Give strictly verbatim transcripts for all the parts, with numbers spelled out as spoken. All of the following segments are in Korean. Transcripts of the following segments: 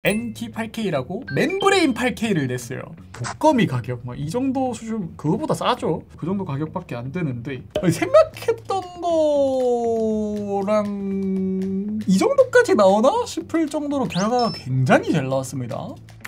엔티 팔 케이라고 멤브레인 팔 케이를 냈어요. 독거미 가격 막 이 정도 수준, 그거보다 싸죠. 그 정도 가격밖에 안 되는데 아니, 생각했던 거랑 이 정도까지 나오나 싶을 정도로 결과가 굉장히 잘 나왔습니다.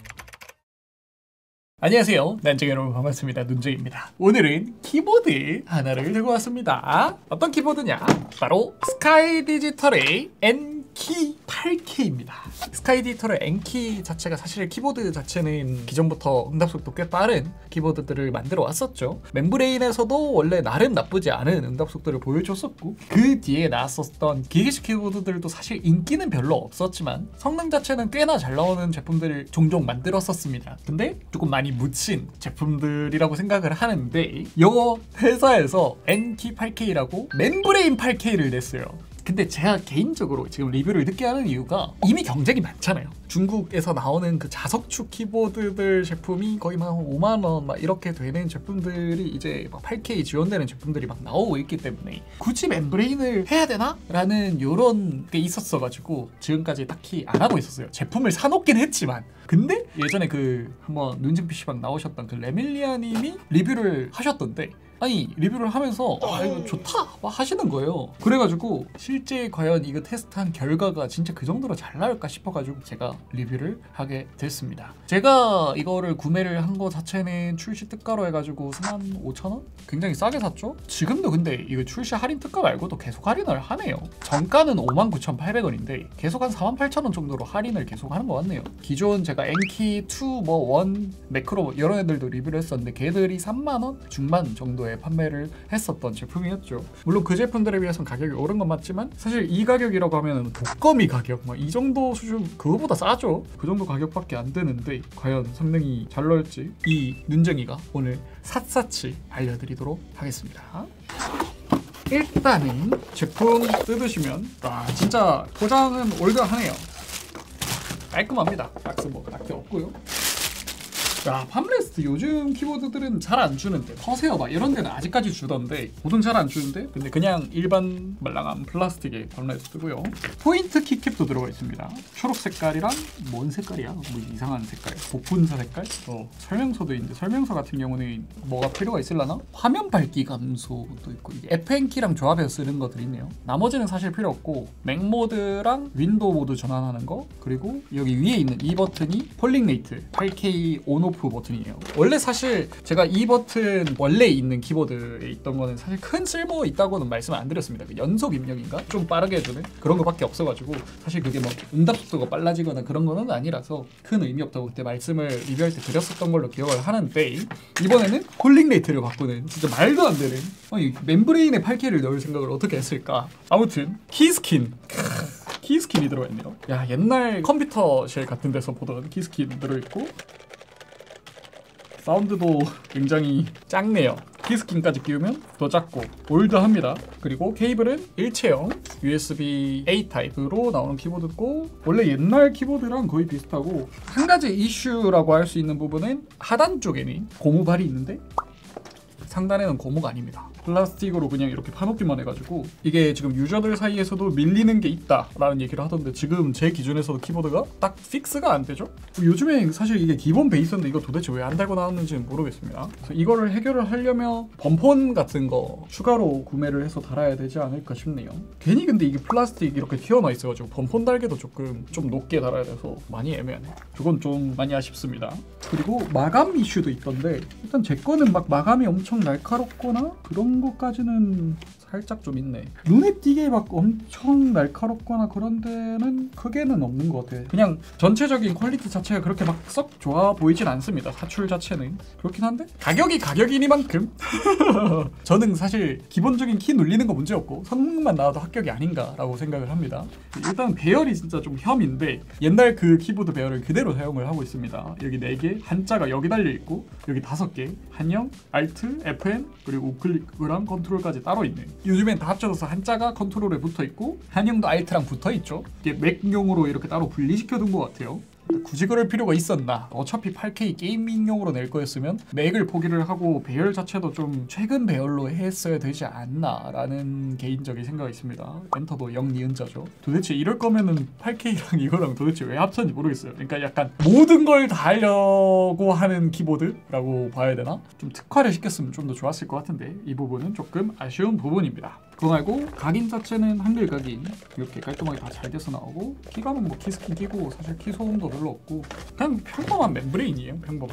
안녕하세요, 난쟁이 여러분, 반갑습니다. 눈쟁입니다. 오늘은 키보드 하나를 들고 왔습니다. 어떤 키보드냐? 바로 스카이 디지털의 엔키 팔 케이입니다. 스카이 디지털의 엔키 자체가 사실 키보드 자체는 기존부터 응답속도 꽤 빠른 키보드들을 만들어 왔었죠. 멤브레인에서도 원래 나름 나쁘지 않은 응답속도를 보여줬었고, 그 뒤에 나왔었던 기계식 키보드들도 사실 인기는 별로 없었지만 성능 자체는 꽤나 잘 나오는 제품들을 종종 만들었었습니다. 근데 조금 많이 묻힌 제품들이라고 생각을 하는데, 이 회사에서 엔티 팔 케이라고 멤브레인 팔 케이를 냈어요. 근데 제가 개인적으로 지금 리뷰를 늦게 하는 이유가 이미 경쟁이 많잖아요. 중국에서 나오는 그 자석축 키보드들 제품이 거의 막 오만 원 막 이렇게 되는 제품들이 이제 막 팔 케이 지원되는 제품들이 막 나오고 있기 때문에 굳이 멤브레인을 해야 되나? 라는 요런 게 있었어가지고 지금까지 딱히 안 하고 있었어요. 제품을 사놓긴 했지만. 근데 예전에 그 한번 눈진 피씨방 나오셨던 그 레밀리아 님이 리뷰를 하셨던데, 아니 리뷰를 하면서 아 이거 좋다 막 하시는 거예요. 그래가지고 실제 과연 이거 테스트한 결과가 진짜 그 정도로 잘 나올까 싶어가지고 제가 리뷰를 하게 됐습니다. 제가 이거를 구매를 한 거 자체는 출시 특가로 해가지고 사만 오천 원? 굉장히 싸게 샀죠. 지금도 근데 이거 출시 할인 특가 말고도 계속 할인을 하네요. 정가는 오만 구천팔백 원인데 계속 한 사만 팔천 원 정도로 할인을 계속 하는 것 같네요. 기존 제가 엔키 투, 뭐 일, 매크로 이런 애들도 리뷰를 했었는데 걔들이 삼만 원 중반 정도에 판매를 했었던 제품이었죠. 물론 그 제품들에 비해서는 가격이 오른 건 맞지만 사실 이 가격이라고 하면 독거미 가격 막 이 정도 수준, 그거보다 싸죠. 그 정도 가격밖에 안 되는데 과연 성능이 잘 나올지 이 눈쟁이가 오늘 샅샅이 알려드리도록 하겠습니다. 일단은 제품 뜯으시면 와 진짜 포장은 올드하네요. 깔끔합니다. 박스 뭐 딱히 없고요. 야, 팜레스트 요즘 키보드들은 잘 안 주는데, 커세어 막 이런 데는 아직까지 주던데 보통 잘 안 주는데, 근데 그냥 일반 말랑한 플라스틱의 팜레스트고요. 포인트 키캡도 들어가 있습니다. 초록 색깔이랑 뭔 색깔이야? 뭐 이상한 색깔, 복분사 색깔? 어, 설명서도 있는데 설명서 같은 경우는 뭐가 필요가 있을라나? 화면 밝기 감소도 있고, 에프엔키랑 조합해서 쓰는 것들이 있네요. 나머지는 사실 필요 없고, 맥 모드랑 윈도우 모드 전환하는 거, 그리고 여기 위에 있는 이 버튼이 폴링 레이트 팔 케이 온 오프 버튼이에요. 원래 사실 제가 이 버튼 원래 있는 키보드에 있던 거는 사실 큰 쓸모 있다고는 말씀을 안 드렸습니다. 그 연속 입력인가? 좀 빠르게 해주는 그런 거밖에 없어가지고 사실 그게 뭐 응답 속도가 빨라지거나 그런 거는 아니라서 큰 의미 없다고 그때 말씀을 리뷰할 때 드렸었던 걸로 기억을 하는데, 이번에는 콜링 레이트를 바꾸는 진짜 말도 안 되는, 아니 멤브레인에 팔 케이를 넣을 생각을 어떻게 했을까? 아무튼 키스킨 키스킨이 들어있네요. 야, 옛날 컴퓨터실 같은 데서 보던 키스킨 들어있고, 사운드도 굉장히 작네요. 키스킨까지 끼우면 더 작고 올드합니다. 그리고 케이블은 일체형 유에스비 에이 타입으로 나오는 키보드고, 원래 옛날 키보드랑 거의 비슷하고, 한 가지 이슈라고 할 수 있는 부분은 하단 쪽에는 고무발이 있는데 상단에는 고무가 아닙니다. 플라스틱으로 그냥 이렇게 파놓기만 해가지고 이게 지금 유저들 사이에서도 밀리는 게 있다라는 얘기를 하던데, 지금 제 기준에서도 키보드가 딱 픽스가 안 되죠? 요즘에 사실 이게 기본 베이스인데 이거 도대체 왜 안 달고 나왔는지는 모르겠습니다. 그래서 이거를 해결을 하려면 범폰 같은 거 추가로 구매를 해서 달아야 되지 않을까 싶네요. 괜히 근데 이게 플라스틱 이렇게 튀어나와 있어가지고 범폰 달기도 조금 좀 높게 달아야 돼서 많이 애매하네. 그건 좀 많이 아쉽습니다. 그리고 마감 이슈도 있던데, 일단 제 거는 막 마감이 엄청 날카롭거나 그런 것까지는 살짝 좀 있네. 눈에 띄게 막 엄청 날카롭거나 그런 데는 크게는 없는 것 같아. 그냥 전체적인 퀄리티 자체가 그렇게 막 썩 좋아 보이진 않습니다. 사출 자체는 그렇긴 한데 가격이 가격이니만큼 저는 사실 기본적인 키 눌리는 거 문제없고 성능만 나와도 합격이 아닌가라고 생각을 합니다. 일단 배열이 진짜 좀 혐인데, 옛날 그 키보드 배열을 그대로 사용을 하고 있습니다. 여기 네 개, 한자가 여기 달려있고 여기 다섯 개, 한영, 알트, 에프엔, 그리고 우클릭이랑 컨트롤까지 따로 있는, 요즘엔 다 합쳐져서 한자가 컨트롤에 붙어있고 한영도 알트랑 붙어있죠. 이게 맥용으로 이렇게 따로 분리시켜 둔 것 같아요. 굳이 그럴 필요가 있었나? 어차피 팔 케이 게이밍용으로 낼 거였으면 맥을 포기를 하고 배열 자체도 좀 최근 배열로 했어야 되지 않나 라는 개인적인 생각이 있습니다. 엔터도 영 니은자죠. 도대체 이럴 거면은 팔 케이랑 이거랑 도대체 왜 합쳤는지 모르겠어요. 그러니까 약간 모든 걸 다 하려고 하는 키보드라고 봐야 되나? 좀 특화를 시켰으면 좀 더 좋았을 것 같은데 이 부분은 조금 아쉬운 부분입니다. 그거 말고 각인 자체는 한글 각인 이렇게 깔끔하게 다 잘 돼서 나오고 키감은 뭐 키스킨 끼고 사실 키 소음도 별로 없고 그냥 평범한 멤브레인이에요. 평범한.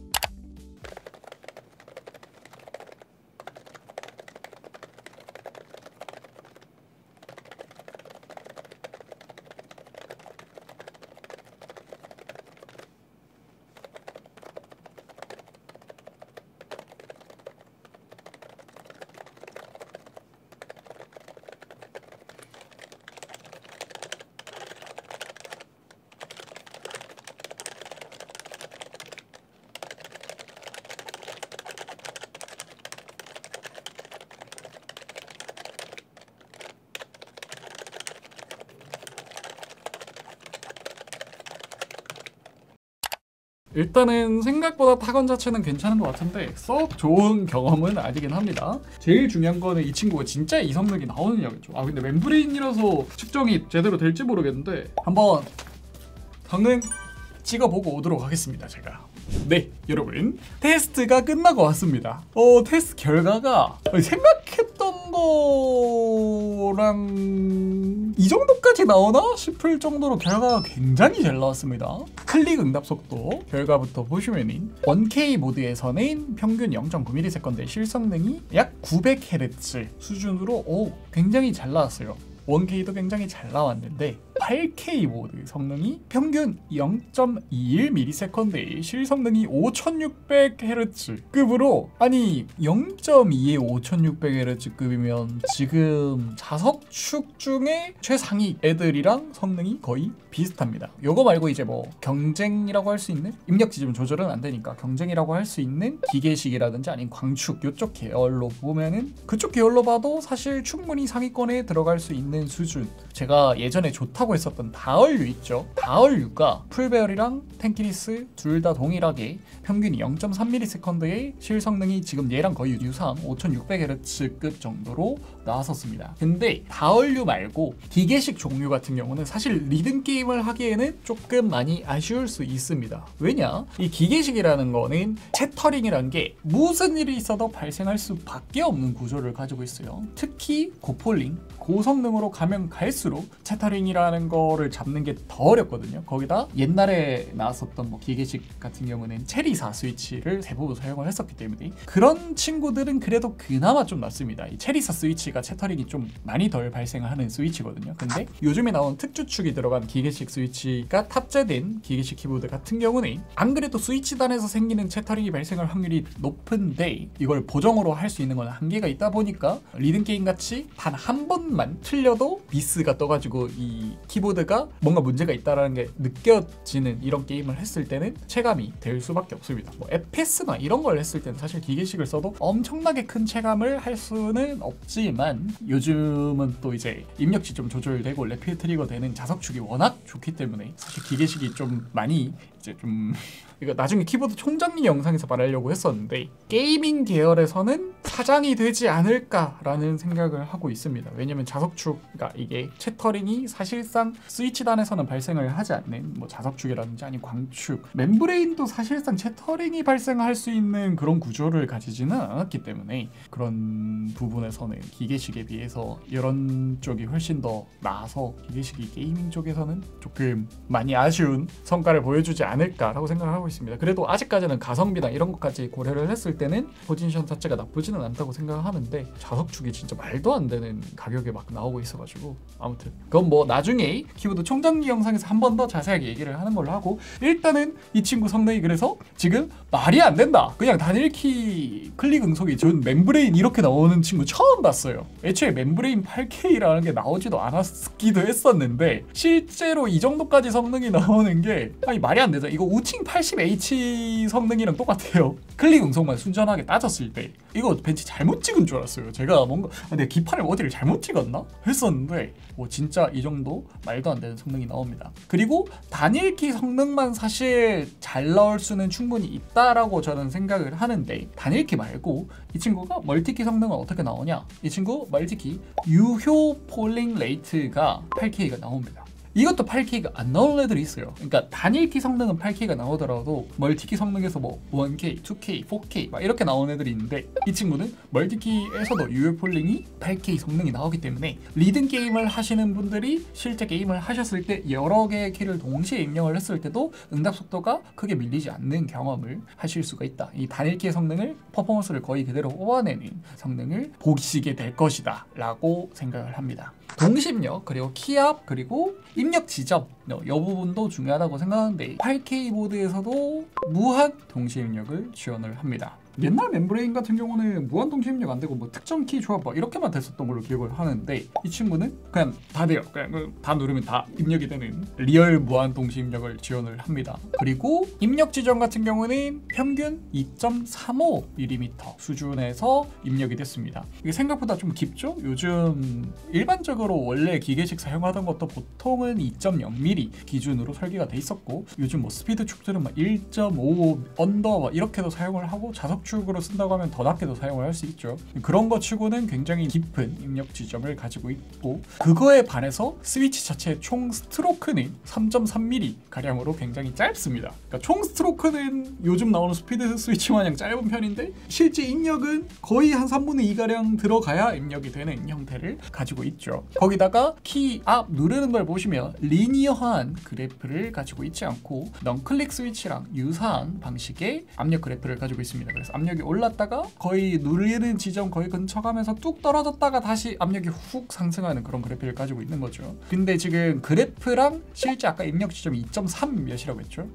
일단은 생각보다 타건 자체는 괜찮은 것 같은데 썩 좋은 경험은 아니긴 합니다. 제일 중요한 거는 이 친구가 진짜 이 성능이 나오느냐겠죠. 아 근데 멤브레인이라서 측정이 제대로 될지 모르겠는데 한번 성능 찍어보고 오도록 하겠습니다. 제가. 네 여러분 테스트가 끝나고 왔습니다. 어 테스트 결과가 생각했던 거랑 이 정도까지 나오나 싶을 정도로 결과가 굉장히 잘 나왔습니다. 클릭 응답 속도 결과부터 보시면은 원 케이 모드에서는 평균 영 점 구 밀리세컨드의 실성능이 약 구백 헤르츠 수준으로 오, 굉장히 잘 나왔어요. 원 케이도 굉장히 잘 나왔는데 팔 케이 모드 성능이 평균 영 점 이일 밀리세컨드의 실성능이 오천육백 헤르츠급으로 아니 영 점 이의 오천육백 헤르츠급이면 지금 자석축 중에 최상위 애들이랑 성능이 거의 비슷합니다. 요거 말고 이제 뭐 경쟁이라고 할 수 있는 입력 지점 조절은 안 되니까 경쟁이라고 할 수 있는 기계식이라든지 아닌 광축 요쪽 계열로 보면은 그쪽 계열로 봐도 사실 충분히 상위권에 들어갈 수 있는 수준. 제가 예전에 좋다고 했었던 다얼류 있죠. 다얼류가 풀배열이랑 텐키리스 둘 다 동일하게 평균 영 점 삼 밀리세컨드의 실성능이 지금 얘랑 거의 유사한 오천육백 헤르츠급 정도로 나왔었습니다. 근데 다얼류 말고 기계식 종류 같은 경우는 사실 리듬 게임을 하기에는 조금 많이 아쉬울 수 있습니다. 왜냐? 이 기계식이라는 거는 채터링이라는 게 무슨 일이 있어도 발생할 수밖에 없는 구조를 가지고 있어요. 특히 고폴링, 고성능으로 가면 갈수록 채터링이라는 거를 잡는 게 더 어렵거든요. 거기다 옛날에 나왔었던 뭐 기계식 같은 경우는 체리사 스위치를 대부분 사용을 했었기 때문에 그런 친구들은 그래도 그나마 좀 낫습니다. 이 체리사 스위치가 채터링이 좀 많이 덜 발생하는 스위치거든요. 근데 요즘에 나온 특주축이 들어간 기계식 스위치가 탑재된 기계식 키보드 같은 경우는 안 그래도 스위치단에서 생기는 채터링이 발생할 확률이 높은데 이걸 보정으로 할 수 있는 건 한계가 있다 보니까 리듬 게임 같이 단 한 번만 틀려도 미스가 떠가지고 이 키보드가 뭔가 문제가 있다라는 게 느껴지는 이런 게임을 했을 때는 체감이 될 수밖에 없습니다. 뭐 에프피에스나 이런 걸 했을 때는 사실 기계식을 써도 엄청나게 큰 체감을 할 수는 없지만 요즘은 또 이제 입력 지점 조절되고 레필 트리거 되는 자석축이 워낙 좋기 때문에 사실 기계식이 좀 많이 이제 좀 이거 나중에 키보드 총정리 영상에서 말하려고 했었는데 게이밍 계열에서는 사장이 되지 않을까라는 생각을 하고 있습니다. 왜냐면 자석축, 그러니까 이게 채터링이 사실상 스위치단에서는 발생을 하지 않는 뭐 자석축이라든지 아니 광축, 멤브레인도 사실상 채터링이 발생할 수 있는 그런 구조를 가지지는 않았기 때문에 그런 부분에서는 기계식에 비해서 이런 쪽이 훨씬 더 나아서 기계식이 게이밍 쪽에서는 조금 많이 아쉬운 성과를 보여주지 않을까라고 생각을 하고 있습니다. 그래도 아직까지는 가성비나 이런 것까지 고려를 했을 때는 포지션 자체가 나쁘지는 않다고 생각하는데 자석축이 진짜 말도 안 되는 가격에 막 나오고 있어가지고 아무튼 그건 뭐 나중에 키보드 총정리 영상에서 한 번 더 자세하게 얘기를 하는 걸로 하고 일단은 이 친구 성능이 그래서 지금 말이 안 된다. 그냥 단일키 클릭 응속이 전 멤브레인 이렇게 나오는 친구 처음 봤어요. 애초에 멤브레인 팔 케이라는 게 나오지도 않았기도 했었는데 실제로 이 정도까지 성능이 나오는 게 아니 말이 안 되죠. 이거 우칭 팔십 에이치 성능이랑 똑같아요. 클릭 응속만 순전하게 따졌을 때 이거 벤치 잘못 찍은 줄 알았어요. 제가 뭔가 아, 내 기판을 어디를 잘못 찍었나 했었는데 뭐 진짜 이 정도 말도 안 되는 성능이 나옵니다. 그리고 단일키 성능만 사실 잘 나올 수는 충분히 있다라고 저는 생각을 하는데, 단일키 말고 이 친구가 멀티키 성능은 어떻게 나오냐, 이 친구 멀티키 유효 폴링 레이트가 팔 케이가 나옵니다. 이것도 팔 케이가 안 나오는 애들이 있어요. 그러니까 단일키 성능은 팔 케이가 나오더라도 멀티키 성능에서 뭐 원 케이, 투 케이, 포 케이 막 이렇게 나오는 애들이 있는데, 이 친구는 멀티키에서도 유효 폴링이 팔 케이 성능이 나오기 때문에 리듬 게임을 하시는 분들이 실제 게임을 하셨을 때 여러 개의 키를 동시에 입력을 했을 때도 응답 속도가 크게 밀리지 않는 경험을 하실 수가 있다. 이 단일키의 성능을, 퍼포먼스를 거의 그대로 뽑아내는 성능을 보시게 될 것이다 라고 생각을 합니다. 동시입력, 그리고 키압, 그리고 입력 지점, 이 부분도 중요하다고 생각하는데 팔 케이 보드에서도 무한 동시 입력을 지원을 합니다. 옛날 멤브레인 같은 경우는 무한 동시 입력 안 되고 뭐 특정 키 조합 뭐 이렇게만 됐었던 걸로 기억을 하는데, 이 친구는 그냥 다 돼요. 그냥 다 누르면 다 입력이 되는 리얼 무한 동시 입력을 지원을 합니다. 그리고 입력 지점 같은 경우는 평균 이 점 삼오 밀리미터 수준에서 입력이 됐습니다. 이게 생각보다 좀 깊죠? 요즘 일반적으로 원래 기계식 사용하던 것도 보통은 이 점 영 밀리미터 기준으로 설계가 돼 있었고, 요즘 뭐 스피드 축들은 막 일 점 오 언더 막 이렇게도 사용을 하고, 자석 축으로 쓴다고 하면 더 낮게도 사용을 할 수 있죠. 그런 거 치고는 굉장히 깊은 입력 지점을 가지고 있고, 그거에 반해서 스위치 자체의 총 스트로크는 삼 점 삼 밀리미터 가량으로 굉장히 짧습니다. 그러니까 총 스트로크는 요즘 나오는 스피드 스위치 마냥 짧은 편인데, 실제 입력은 거의 한 삼분의 이 가량 들어가야 입력이 되는 형태를 가지고 있죠. 거기다가 키 앞 누르는 걸 보시면 리니어한 그래프를 가지고 있지 않고 넌클릭 스위치랑 유사한 방식의 압력 그래프를 가지고 있습니다. 그래서 압력이 올랐다가 거의 누르는 지점 거의 근처 가면서 뚝 떨어졌다가 다시 압력이 훅 상승하는 그런 그래프를 가지고 있는 거죠. 근데 지금 그래프랑 실제 아까 입력 지점이 이 점 삼 몇이라고 했죠?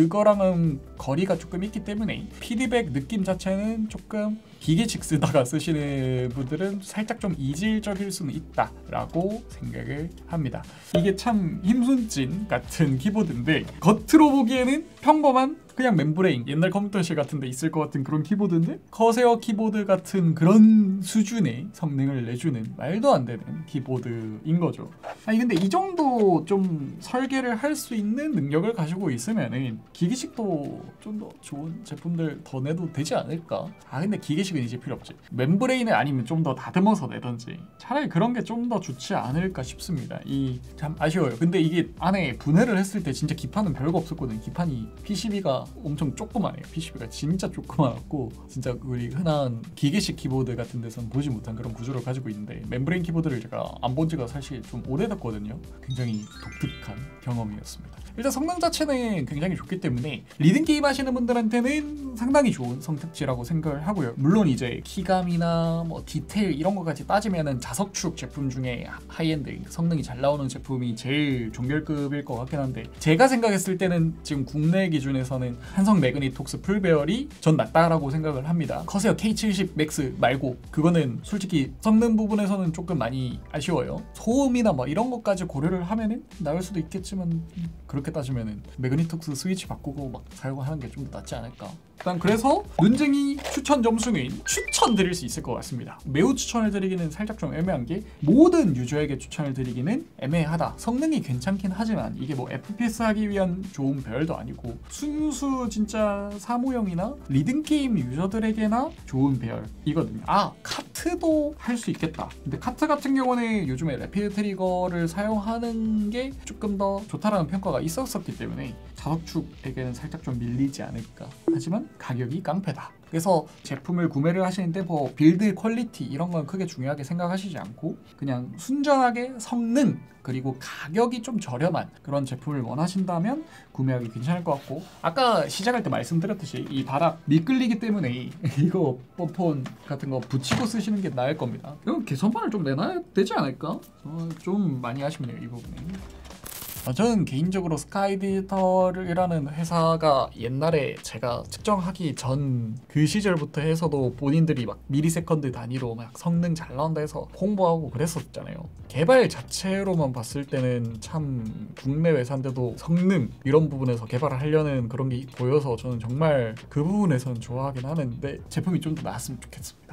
그거랑은 거리가 조금 있기 때문에 피드백 느낌 자체는 조금 기계식 쓰다가 쓰시는 분들은 살짝 좀 이질적일 수는 있다라고 생각을 합니다. 이게 참 힘순진 같은 키보드인데, 겉으로 보기에는 평범한 그냥 멤브레인, 옛날 컴퓨터실 같은 데 있을 것 같은 그런 키보드인데, 커세어 키보드 같은 그런 수준의 성능을 내주는 말도 안 되는 키보드인 거죠. 아니 근데 이 정도 좀 설계를 할 수 있는 능력을 가지고 있으면은 기계식도 좀 더 좋은 제품들 더 내도 되지 않을까? 아 근데 기계식은 이제 필요 없지. 멤브레인을 아니면 좀 더 다듬어서 내던지 차라리 그런 게 좀 더 좋지 않을까 싶습니다. 이 참 아쉬워요. 근데 이게 안에 분해를 했을 때 진짜 기판은 별거 없었거든요. 기판이 피시비가 엄청 조그마해요. 피시비가 진짜 조그마하고, 진짜 우리 흔한 기계식 키보드 같은 데서는 보지 못한 그런 구조를 가지고 있는데, 멤브레인 키보드를 제가 안 본 지가 사실 좀 오래됐거든요. 굉장히 독특한 경험이었습니다. 일단 성능 자체는 굉장히 좋기 때문에 리듬 게임 하시는 분들한테는 상당히 좋은 선택지라고 생각을 하고요. 물론 이제 키감이나 뭐 디테일 이런 거까지 따지면은 자석축 제품 중에 하이엔드 성능이 잘 나오는 제품이 제일 종결급일 것 같긴 한데, 제가 생각했을 때는 지금 국내 기준에서는 한성 매그니톡스 풀배열이 전 낫다라고 생각을 합니다. 커세어 케이 칠십 맥스 말고 그거는 솔직히 성능 부분에서는 조금 많이 아쉬워요. 소음이나 뭐 이런 것까지 고려를 하면은 나을 수도 있겠지만, 그렇게 따지면은 매그니톡스 스위치 바꾸고 막 사용하는 게 좀 더 낫지 않을까. 일단 그래서 눈쟁이 추천 점수는 추천드릴 수 있을 것 같습니다. 매우 추천을 드리기는 살짝 좀 애매한 게, 모든 유저에게 추천을 드리기는 애매하다. 성능이 괜찮긴 하지만 이게 뭐 에프피에스 하기 위한 좋은 배열도 아니고, 순수 진짜 사무용이나 리듬게임 유저들에게나 좋은 배열이거든요. 아 카트도 할 수 있겠다. 근데 카트 같은 경우는 요즘에 래피드 트리거를 사용하는 게 조금 더 좋다라는 평가가 있었었기 때문에 자석축에게는 살짝 좀 밀리지 않을까. 하지만 가격이 깡패다. 그래서 제품을 구매를 하시는데 뭐 빌드 퀄리티 이런 건 크게 중요하게 생각하시지 않고, 그냥 순전하게 성능 그리고 가격이 좀 저렴한 그런 제품을 원하신다면 구매하기 괜찮을 것 같고, 아까 시작할 때 말씀드렸듯이 이 바닥 미끌리기 때문에 이거 뻔폰 같은 거 붙이고 쓰시는 게 나을 겁니다. 이건 개선판을 좀 내놔야 되지 않을까? 어, 좀 많이 아쉽네요 이 부분에. 저는 개인적으로 스카이 디지털이라는 회사가 옛날에 제가 측정하기 전 그 시절부터 해서도 본인들이 막 미리세컨드 단위로 막 성능 잘 나온다 해서 홍보하고 그랬었잖아요. 개발 자체로만 봤을 때는 참 국내 회사인데도 성능 이런 부분에서 개발을 하려는 그런 게 보여서 저는 정말 그 부분에서는 좋아하긴 하는데, 제품이 좀 더 나았으면 좋겠습니다.